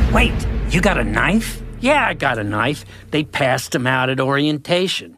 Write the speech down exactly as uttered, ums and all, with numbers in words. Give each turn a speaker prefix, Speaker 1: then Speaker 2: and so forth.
Speaker 1: Wait, you got a knife? Yeah, I got a knife. They passed them out at orientation.